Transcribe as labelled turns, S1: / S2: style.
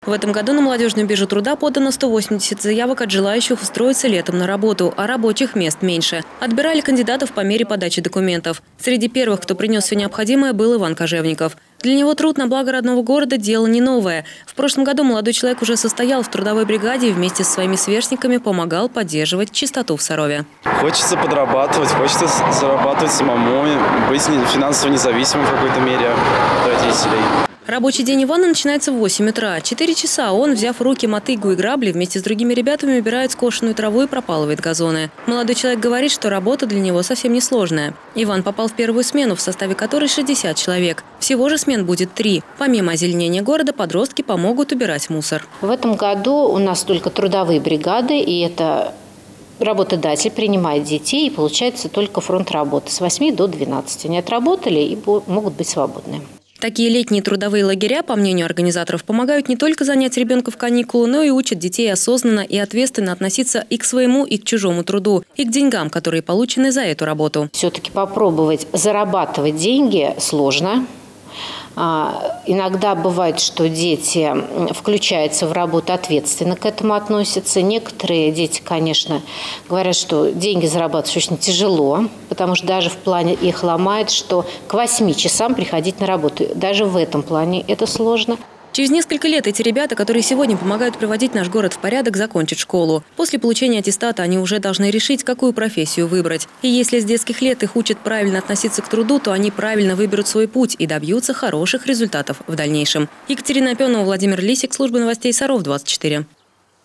S1: В этом году на молодежную биржу труда подано 180 заявок от желающих устроиться летом на работу, а рабочих мест меньше. Отбирали кандидатов по мере подачи документов. Среди первых, кто принес все необходимое, был Иван Кожевников. Для него труд на благо родного города – дело не новое. В прошлом году молодой человек уже состоял в трудовой бригаде и вместе со своими сверстниками помогал поддерживать чистоту в Сарове.
S2: Хочется подрабатывать, хочется зарабатывать самому, быть финансово независимым в какой-то мере от родителей.
S1: Рабочий день Ивана начинается в 8 утра. 4 часа он, взяв в руки мотыгу и грабли, вместе с другими ребятами убирает скошенную траву и пропалывает газоны. Молодой человек говорит, что работа для него совсем не сложная. Иван попал в первую смену, в составе которой 60 человек. Всего же смен будет 3. Помимо озеленения города, подростки помогут убирать мусор.
S3: В этом году у нас только трудовые бригады, и это работодатель принимает детей, и получается только фронт работы с 8 до 12. Они отработали и могут быть свободны.
S1: Такие летние трудовые лагеря, по мнению организаторов, помогают не только занять ребенка в каникулы, но и учат детей осознанно и ответственно относиться и к своему, и к чужому труду, и к деньгам, которые получены за эту работу.
S3: Все-таки попробовать зарабатывать деньги сложно. Иногда бывает, что дети включаются в работу, ответственно к этому относятся. Некоторые дети, конечно, говорят, что деньги зарабатывать очень тяжело, потому что даже в плане их ломает, что к 8 часам приходить на работу. Даже в этом плане это сложно.
S1: Через несколько лет эти ребята, которые сегодня помогают приводить наш город в порядок, закончат школу. После получения аттестата они уже должны решить, какую профессию выбрать. И если с детских лет их учат правильно относиться к труду, то они правильно выберут свой путь и добьются хороших результатов в дальнейшем. Екатерина Опенова, Владимир Лисик, служба новостей Саров 24.